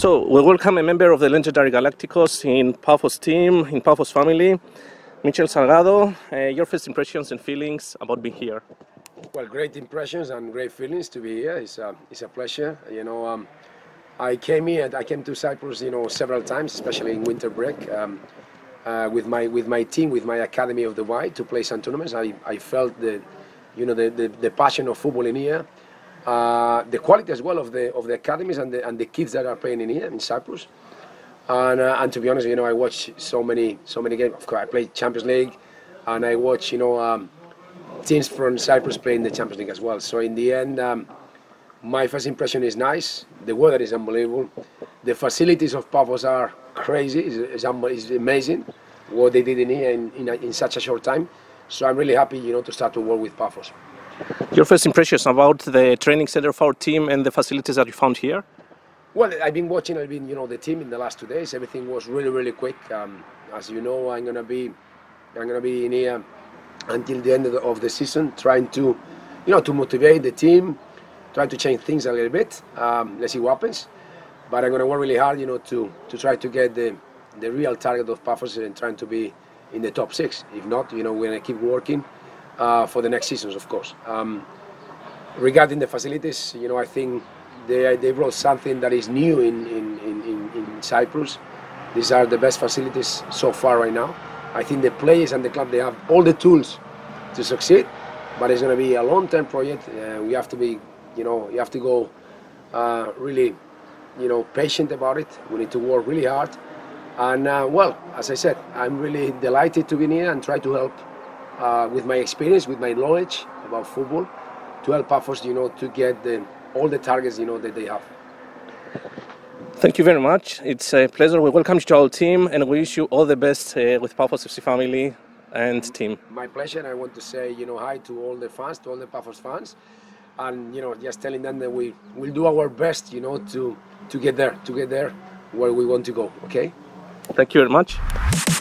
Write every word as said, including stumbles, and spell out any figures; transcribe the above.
So we welcome a member of the legendary Galacticos in Paphos team, in Paphos family, Michel Salgado. Uh, your first impressions and feelings about being here? Well, great impressions and great feelings to be here. It's a, it's a pleasure. You know, um, I came here. I came to Cyprus, you know, several times, especially in winter break, um, uh, with my with my team, with my academy of the Y to play some tournaments. I, I felt the, you know, the, the, the passion of football in here, uh, the quality as well of the of the academies and the and the kids that are playing in here in Cyprus. And uh, and to be honest, you know, I watch so many so many games. Of course, I play Champions League, and I watch, you know. Um, teams from Cyprus playing the Champions League as well. So in the end, um, my first impression is nice. The weather is unbelievable. The facilities of Paphos are crazy. It's, it's, it's amazing what they did in here in, in, in such a short time. So I'm really happy, you know, to start to work with Paphos. Your first impressions about the training center of our team and the facilities that you found here? Well, I've been watching. I've been, you know, the team in the last two days. Everything was really, really quick. Um, as you know, I'm gonna be, I'm gonna be in here until the end of the, of the season, trying to, you know, to motivate the team, trying to change things a little bit. Um, let's see what happens. But I'm going to work really hard, you know, to, to try to get the, the real target of Paphos and trying to be in the top six. If not, you know, we're going to keep working uh, for the next seasons, of course. Um, regarding the facilities, you know, I think they, they brought something that is new in, in, in, in Cyprus. These are the best facilities so far right now. I think the players and the club, they have all the tools to succeed, but it's going to be a long-term project. Uh, we have to be, you know, you have to go uh, really, you know, patient about it. We need to work really hard. And uh, well, as I said, I'm really delighted to be here and try to help uh, with my experience, with my knowledge about football, to help Paphos, you know, to get the, all the targets, you know, that they have. Thank you very much. It's a pleasure. We welcome you to our team and we wish you all the best uh, with Paphos F C family and team. My pleasure. And I want to say, you know, hi to all the fans, to all the Paphos fans, and you know, just telling them that we will do our best, you know, to to get there, to get there where we want to go. Okay. Thank you very much.